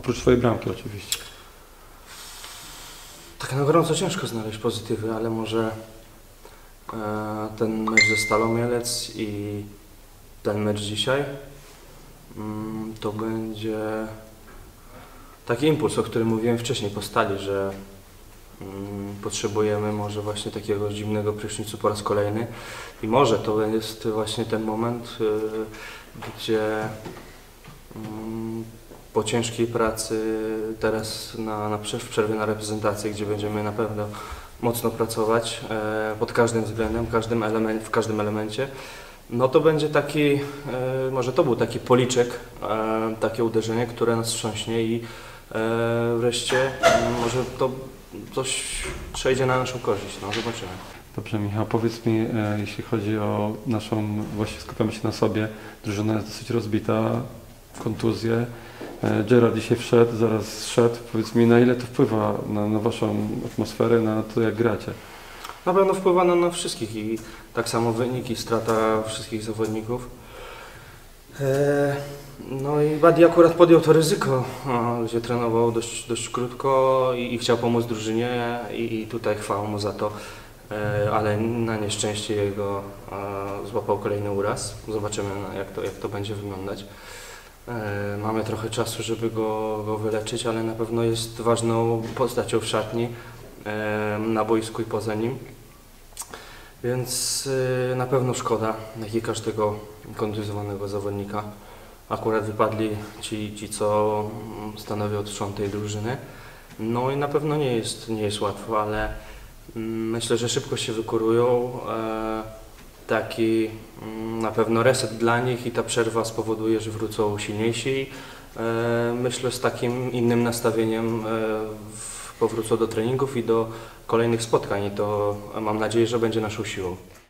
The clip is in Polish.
Oprócz swojej bramki oczywiście. Tak na gorąco ciężko znaleźć pozytywy, ale może ten mecz ze Stalą Mielec i ten mecz dzisiaj to będzie taki impuls, o którym mówiłem wcześniej po Stali, że potrzebujemy może właśnie takiego zimnego prysznicu po raz kolejny i może to jest właśnie ten moment, gdzie po ciężkiej pracy teraz w przerwie na reprezentację, gdzie będziemy na pewno mocno pracować pod każdym względem, w każdym elemencie, no to będzie taki, może to był taki policzek, takie uderzenie, które nas wstrząśnie i wreszcie może to coś przejdzie na naszą korzyść, no zobaczymy. Dobrze, Michał, powiedz mi, jeśli chodzi o naszą, właśnie skupiamy się na sobie, drużyna jest dosyć rozbita, kontuzje. Gerard dzisiaj wszedł, zaraz szedł. Powiedz mi, na ile to wpływa na waszą atmosferę, na to, jak gracie? Na pewno wpływa na wszystkich i tak samo wyniki, strata wszystkich zawodników. No i Badi akurat podjął to ryzyko, gdzie trenował dość krótko i chciał pomóc drużynie i tutaj chwała mu za to, ale na nieszczęście jego złapał kolejny uraz. Zobaczymy, jak to będzie wyglądać. Mamy trochę czasu, żeby go wyleczyć, ale na pewno jest ważną postacią w szatni, na boisku i poza nim. Więc na pewno szkoda, jak i każdego kontuzjowanego zawodnika. Akurat wypadli ci co stanowią trzon tej drużyny. No i na pewno nie jest łatwo, ale myślę, że szybko się wykurują. Taki na pewno reset dla nich i ta przerwa spowoduje, że wrócą silniejsi. Myślę, z takim innym nastawieniem powrócą do treningów i do kolejnych spotkań i to mam nadzieję, że będzie naszą siłą.